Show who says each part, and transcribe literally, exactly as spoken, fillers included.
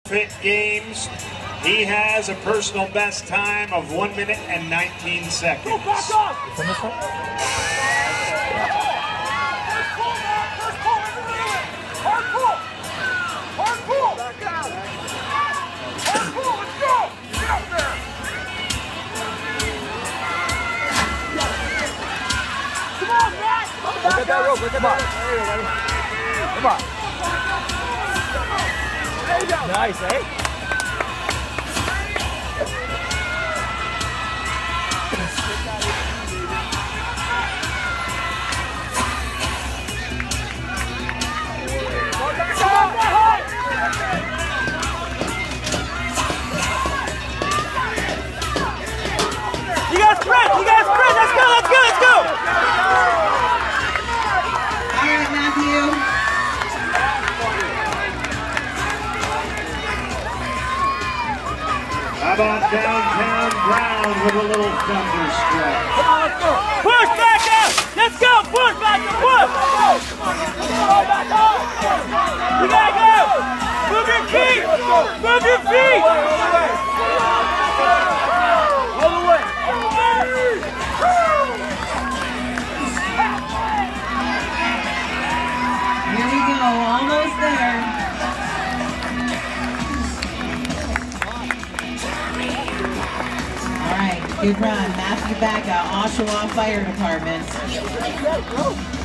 Speaker 1: Fit Games. He has a personal best time of one minute and nineteen seconds.
Speaker 2: Go back up! First pull, man! First pull, everybody! Hard pull! Hard pull! Back out! Hard pull, let's go! Get up there! Come on, Matt! Look at that rope, look at that. Come on. There you go. Nice, eh? You guys sprint! You guys sprint! Let's go! Let's go! Let's go!
Speaker 3: All right, Matthew.
Speaker 1: How about downtown Brown with a little thunder strike?
Speaker 2: Push back out! Let's go! Push back out! Push! You gotta go! Move your feet! Move your feet! All the way!
Speaker 3: Here we go, almost there. All right, good run. Matthew Baca, Oshawa Fire Department.